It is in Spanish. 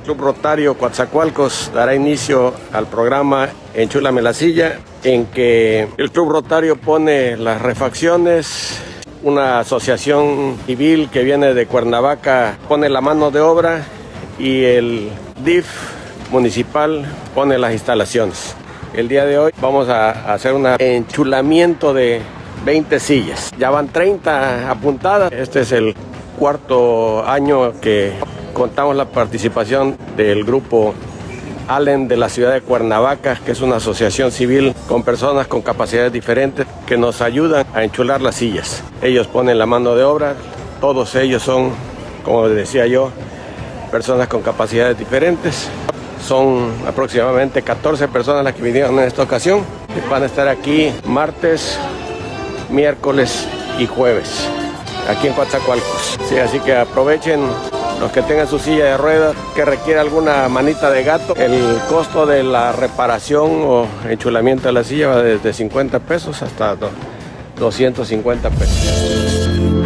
Club Rotario Coatzacoalcos dará inicio al programa Enchúlame la Silla, en que el Club Rotario pone las refacciones, una asociación civil que viene de Cuernavaca pone la mano de obra y el DIF municipal pone las instalaciones. El día de hoy vamos a hacer un enchulamiento de 20 sillas. Ya van 30 apuntadas. Este es el cuarto año que contamos la participación del grupo Allen de la ciudad de Cuernavaca, que es una asociación civil con personas con capacidades diferentes que nos ayudan a enchular las sillas. Ellos ponen la mano de obra, todos ellos son, como decía yo, personas con capacidades diferentes. Son aproximadamente 14 personas las que vinieron en esta ocasión. Van a estar aquí martes, miércoles y jueves, aquí en Coatzacoalcos. Sí, así que aprovechen los que tengan su silla de ruedas que requiere alguna manita de gato. El costo de la reparación o enchulamiento de la silla va desde 50 pesos hasta 250 pesos.